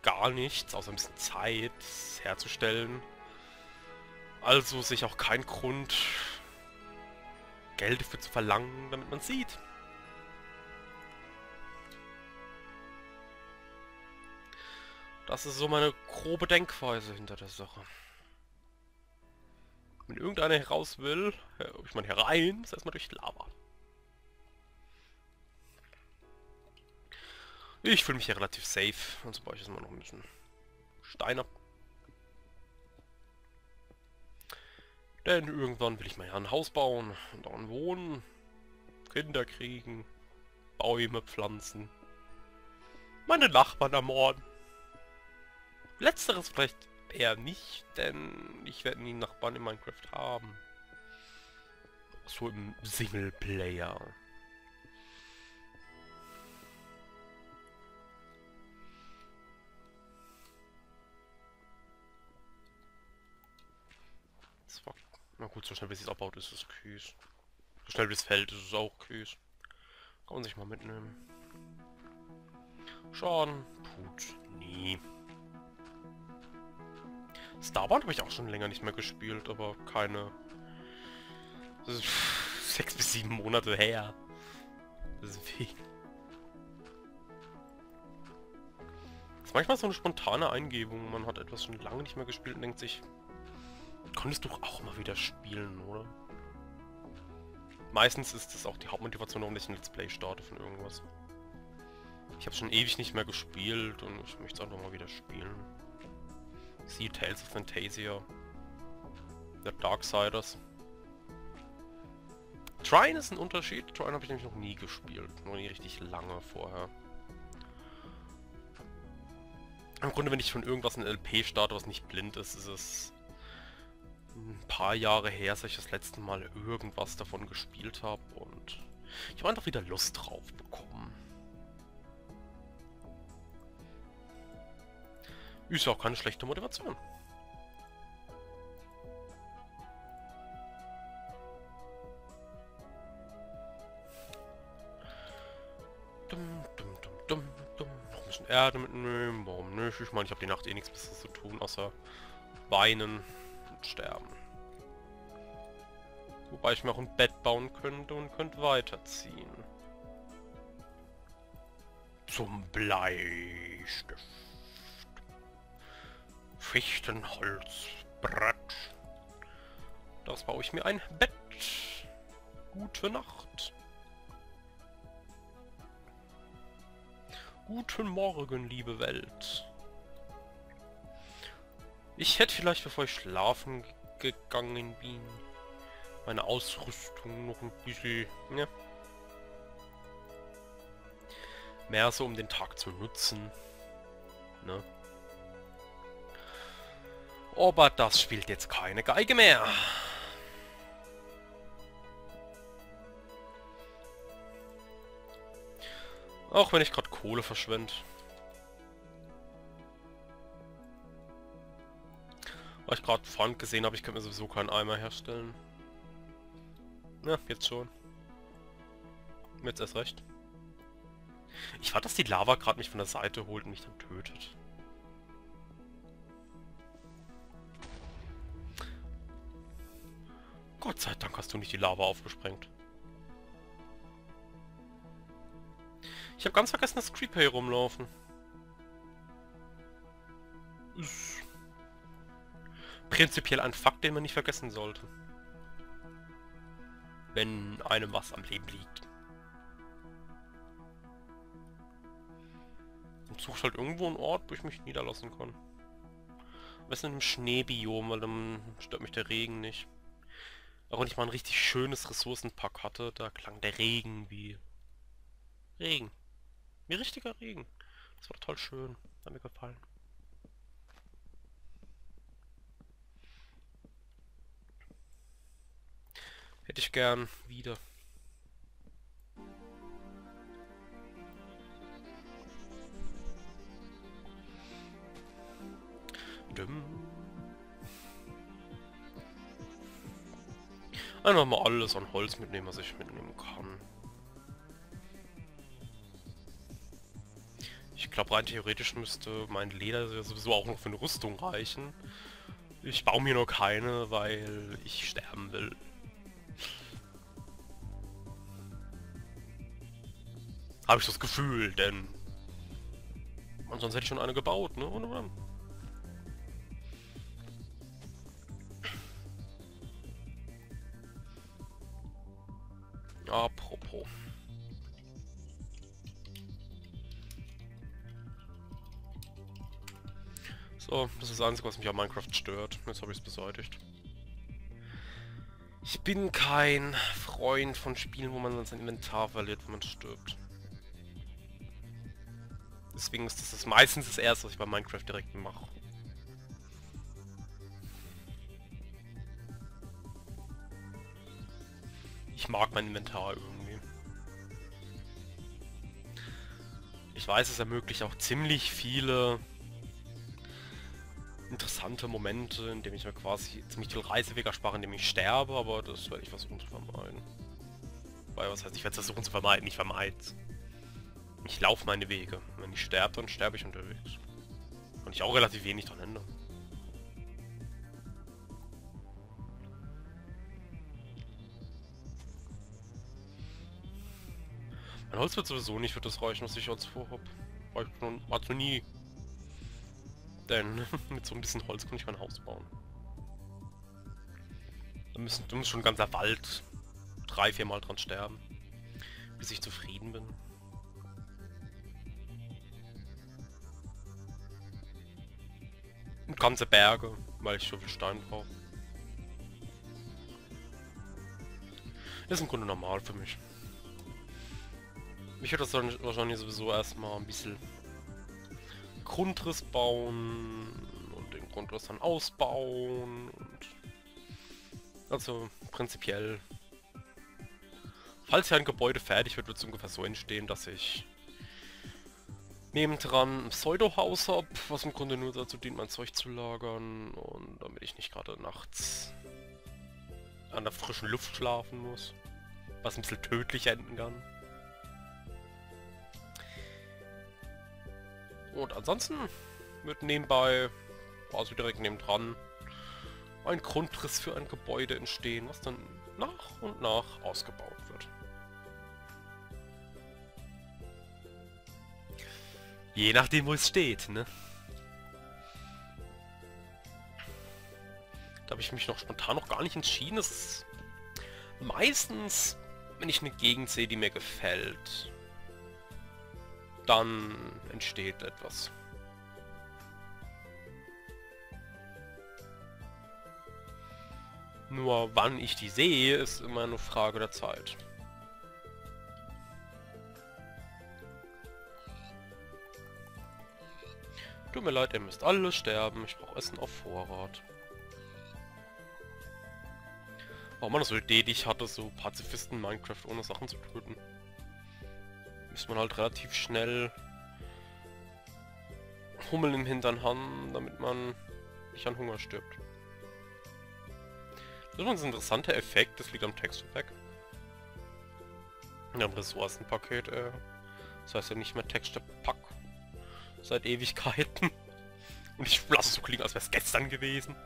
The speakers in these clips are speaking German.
gar nichts, außer ein bisschen Zeit herzustellen. Also sehe ich auch keinen Grund, Geld dafür zu verlangen, damit man sieht. Das ist so meine grobe Denkweise hinter der Sache. Wenn irgendeiner heraus will, ob ich mal herein, muss erstmal durch Lava. Ich fühle mich hier relativ safe. Und so baue ich jetzt mal noch ein bisschen Stein ab. Denn irgendwann will ich mal ja ein Haus bauen und darin wohnen, Kinder kriegen, Bäume pflanzen, meine Nachbarn ermorden. Letzteres vielleicht eher nicht, denn ich werde nie Nachbarn in Minecraft haben. So im Singleplayer. Das war... Na gut, so schnell wie es abbaut, ist es Küß. So schnell wie es fällt, ist es auch Küß. Kann man sich mal mitnehmen. Schaden tut nie. Starbound habe ich auch schon länger nicht mehr gespielt, aber keine... Das ist 6 bis 7 Monate her. Deswegen. Das ist manchmal so eine spontane Eingebung. Man hat etwas schon lange nicht mehr gespielt und denkt sich, konntest du auch mal wieder spielen, oder? Meistens ist das auch die Hauptmotivation, warum ich ein Let's Play starte von irgendwas. Ich habe schon ewig nicht mehr gespielt und ich möchte es einfach mal wieder spielen. See Tales of Fantasia. The Darksiders. Trine ist ein Unterschied. Trine habe ich nämlich noch nie gespielt. Noch nie richtig lange vorher. Im Grunde, wenn ich von irgendwas ein LP starte, was nicht blind ist, ist es ein paar Jahre her, seit ich das letzte Mal irgendwas davon gespielt habe und ich habe einfach wieder Lust drauf bekommen. Ist ja auch keine schlechte Motivation. Noch ein bisschen Erde mitnehmen, warum nicht? Ich meine, ich habe die Nacht eh nichts Besseres zu tun, außer weinen und sterben. Wobei ich mir auch ein Bett bauen könnte und könnte weiterziehen. Zum Bleistift. Fichtenholzbrett. Das baue ich mir ein Bett. Gute Nacht. Guten Morgen, liebe Welt. Ich hätte vielleicht, bevor ich schlafen gegangen bin, meine Ausrüstung noch ein bisschen, ne? Mehr so, um den Tag zu nutzen, ne? Aber das spielt jetzt keine Geige mehr. Auch wenn ich gerade Kohle verschwende. Weil ich gerade Pfand gesehen habe, ich könnte mir sowieso keinen Eimer herstellen. Ja, jetzt schon. Jetzt erst recht. Ich warte, dass die Lava gerade mich von der Seite holt und mich dann tötet. Gott sei Dank hast du nicht die Lava aufgesprengt. Ich habe ganz vergessen, dass Creeper hier rumlaufen. Ist prinzipiell ein Fakt, den man nicht vergessen sollte. Wenn einem was am Leben liegt. Und suche halt irgendwo einen Ort, wo ich mich niederlassen kann. Am besten im Schneebiom, weil dann stört mich der Regen nicht. Auch wenn ich mal ein richtig schönes Ressourcenpack hatte, da klang der Regen wie Regen. Wie richtiger Regen. Das war total schön. Hat mir gefallen. Hätte ich gern wieder. Einfach mal alles an Holz mitnehmen, was ich mitnehmen kann. Ich glaube, rein theoretisch müsste mein Leder ja sowieso auch noch für eine Rüstung reichen. Ich baue mir nur keine, weil ich sterben will. Habe ich das Gefühl, denn... Und sonst hätte ich schon eine gebaut, ne? Oder? Apropos. So, das ist das Einzige, was mich an Minecraft stört. Jetzt habe ich es beseitigt. Ich bin kein Freund von Spielen, wo man sein Inventar verliert, wenn man stirbt. Deswegen ist das meistens das Erste, was ich bei Minecraft direkt mache. Ich mag mein Inventar irgendwie. Ich weiß, es ermöglicht auch ziemlich viele interessante Momente, in denen ich mir quasi ziemlich viel Reiseweg erspare, indem ich sterbe, aber das werde ich versuchen zu vermeiden. Weil, was heißt, ich werde es versuchen zu vermeiden, ich vermeide es. Ich laufe meine Wege. Wenn ich sterbe, dann sterbe ich unterwegs. Und ich auch relativ wenig dran ändern. Mein Holz wird sowieso nicht für das reichen, was ich jetzt vorhab. Also nie. Denn mit so ein bisschen Holz kann ich mein Haus bauen. Da muss schon ein ganzer Wald 3-4 Mal dran sterben, bis ich zufrieden bin. Und ganze Berge, weil ich so viel Stein brauche. Ist im Grunde normal für mich. Ich werde das dann wahrscheinlich sowieso erstmal ein bisschen Grundriss bauen und den Grundriss dann ausbauen. Und also prinzipiell, falls ja ein Gebäude fertig wird, wird es ungefähr so entstehen, dass ich nebendran ein Pseudo-Haus habe, was im Grunde nur dazu dient, mein Zeug zu lagern und damit ich nicht gerade nachts an der frischen Luft schlafen muss, was ein bisschen tödlich enden kann. Und ansonsten wird nebenbei, quasi direkt nebendran, ein Grundriss für ein Gebäude entstehen, was dann nach und nach ausgebaut wird. Je nachdem, wo es steht, ne? Da habe ich mich noch spontan noch gar nicht entschieden. Es ist meistens, wenn ich eine Gegend sehe, die mir gefällt, dann entsteht etwas. Nur wann ich die sehe, ist immer eine Frage der Zeit. Tut mir leid, ihr müsst alle sterben. Ich brauche Essen auf Vorrat. War mal so eine Idee, die ich hatte, so Pazifisten Minecraft ohne Sachen zu töten. Ist man halt relativ schnell Hummeln im Hintern haben, damit man nicht an Hunger stirbt. Das ist übrigens ein interessanter Effekt, das liegt am Texture Pack. Und am Ressourcenpaket, das heißt ja nicht mehr Texture Pack. Seit Ewigkeiten. Und ich lasse es so klingen, als wäre es gestern gewesen.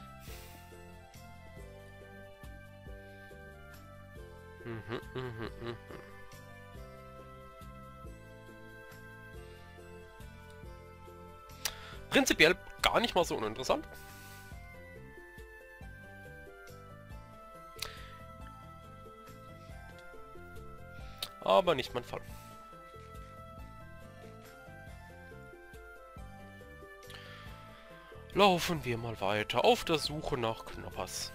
Prinzipiell gar nicht mal so uninteressant. Aber nicht mein Fall. Laufen wir mal weiter auf der Suche nach Knoppers.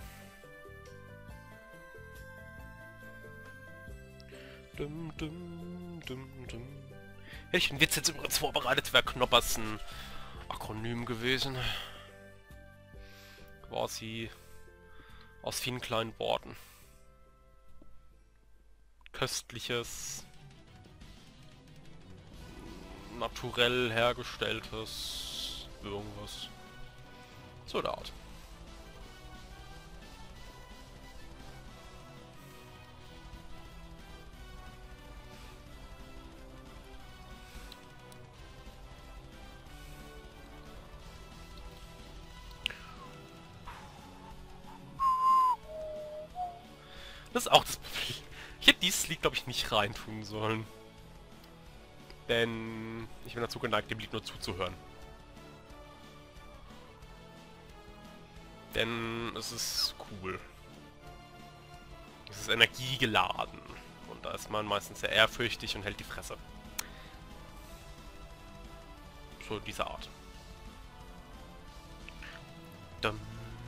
Dum, dum, dum, dum. Hätte ich einen Witz jetzt übrigens vorbereitet, wäre Knoppers ein Akronym gewesen. Quasi aus vielen kleinen Worten. Köstliches, naturell hergestelltes, irgendwas. So der Art. Das ist auch das Problem. Ich hätte dieses Lied, glaube ich, nicht reintun sollen. Denn ich bin dazu geneigt, dem Lied nur zuzuhören. Denn es ist cool. Es ist energiegeladen. Und da ist man meistens sehr ehrfürchtig und hält die Fresse. So diese Art. Dum.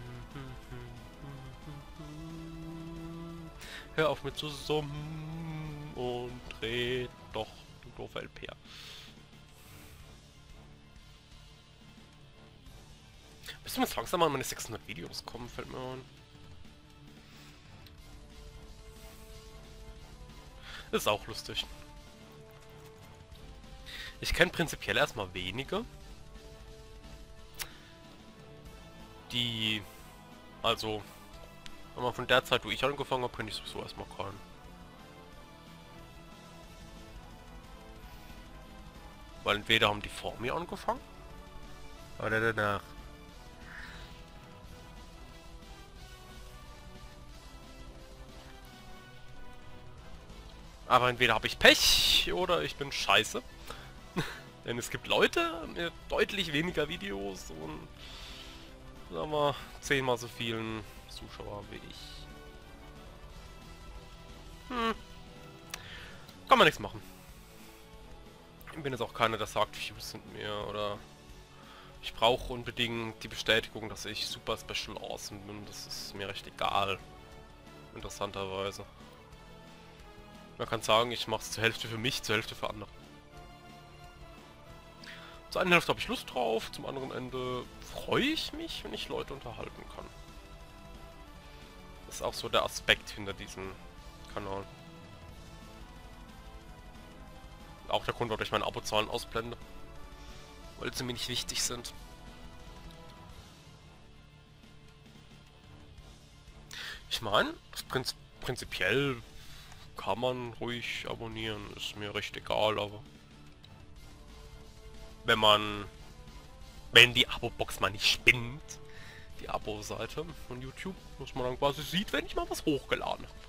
Hör auf mit zu summen und dreh doch, du doofer LPer. Bis du jetzt langsam an meine 600 Videos kommen, fällt mir ein. Ist auch lustig. Ich kenne prinzipiell erstmal wenige, die, also, wenn man von der Zeit, wo ich angefangen habe, kenne ich sowieso erstmal keinen. Weil entweder haben die vor mir angefangen, oder danach. Aber entweder habe ich Pech, oder ich bin scheiße. Denn es gibt Leute mit deutlich weniger Videos und, sagen wir, 10-mal so vielen Zuschauer wie ich. Kann man nichts machen. Ich bin jetzt auch keiner, der sagt, Views sind mir oder ich brauche unbedingt die Bestätigung, dass ich super special awesome bin. Das ist mir recht egal. Interessanterweise. Man kann sagen, ich mache es zur Hälfte für mich, zur Hälfte für andere. Zur einen Hälfte habe ich Lust drauf, zum anderen Ende freue ich mich, wenn ich Leute unterhalten kann. Das ist auch so der Aspekt hinter diesem Kanal. Auch der Grund, warum ich meine Abozahlen ausblende. Weil sie mir nicht wichtig sind. Ich meine, prinzipiell kann man ruhig abonnieren, ist mir recht egal, aber wenn die Abo-Box mal nicht spinnt, die Abo-Seite von YouTube, dass man dann quasi sieht, wenn ich mal was hochgeladen habe.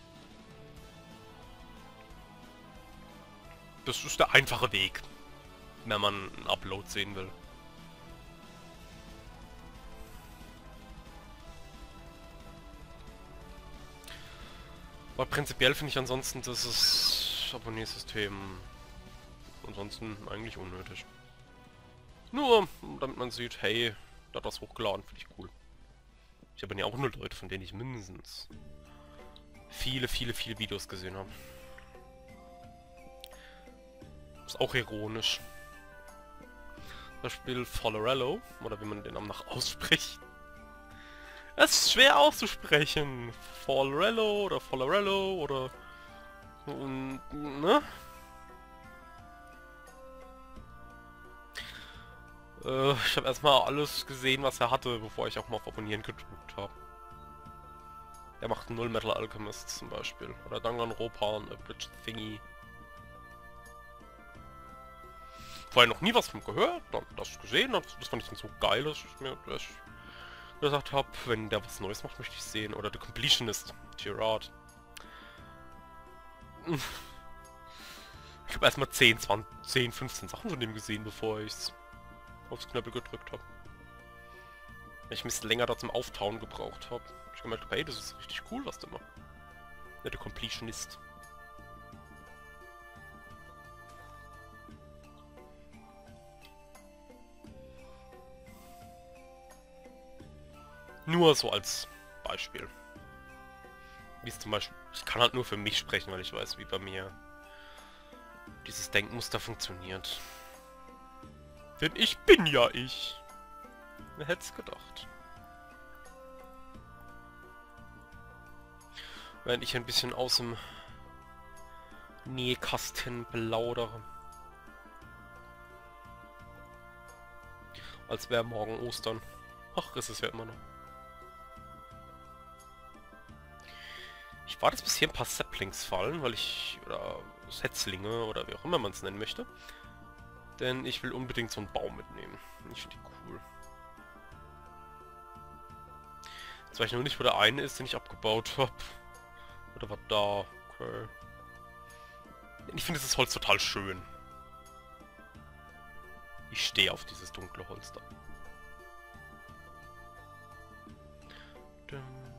Das ist der einfache Weg, wenn man einen Upload sehen will. Aber prinzipiell finde ich ansonsten das Abonniersystem ansonsten eigentlich unnötig. Nur, damit man sieht, hey, da hat das hochgeladen, finde ich cool. Ich abonniere auch nur Leute, von denen ich mindestens viele Videos gesehen habe. Ist auch ironisch. Zum Beispiel Follerello, oder wie man den Namen nach ausspricht. Es ist schwer auszusprechen. Follerello oder ne? Ich habe erstmal alles gesehen, was er hatte, bevor ich auch mal auf Abonnieren gedrückt habe. Der macht Null Metal Alchemist zum Beispiel. Oder Danganronpa, Bridge Thingy. Vorher noch nie was von gehört, dann das gesehen, das fand ich dann so geil, dass ich mir gesagt habe, wenn der was Neues macht, möchte ich sehen. Oder The Completionist, Gerard. Ich habe erstmal 10, 15 Sachen von dem gesehen, bevor ich es aufs Knöppel gedrückt habe. Weil ich ein bisschen länger da zum Auftauen gebraucht habe. Ich gemerkt habe, hey, das ist richtig cool, was der macht. Ja, The Completionist. Nur so als Beispiel. Wie es zum Beispiel... Ich kann halt nur für mich sprechen, weil ich weiß, wie bei mir dieses Denkmuster funktioniert. Denn ich bin ja ich. Wer hätte es gedacht? Während ich ein bisschen aus dem Nähkasten plaudere. Als wäre morgen Ostern. Ach, ist es ja immer noch. Ich warte jetzt bis hier ein paar Saplings fallen, weil ich... oder Setzlinge oder wie auch immer man es nennen möchte. Denn ich will unbedingt so einen Baum mitnehmen. Ich finde die cool. Jetzt weiß ich nur nicht, wo der eine ist, den ich abgebaut habe. Oder war da? Okay. Ich finde dieses Holz total schön. Ich stehe auf dieses dunkle Holz da. Dum,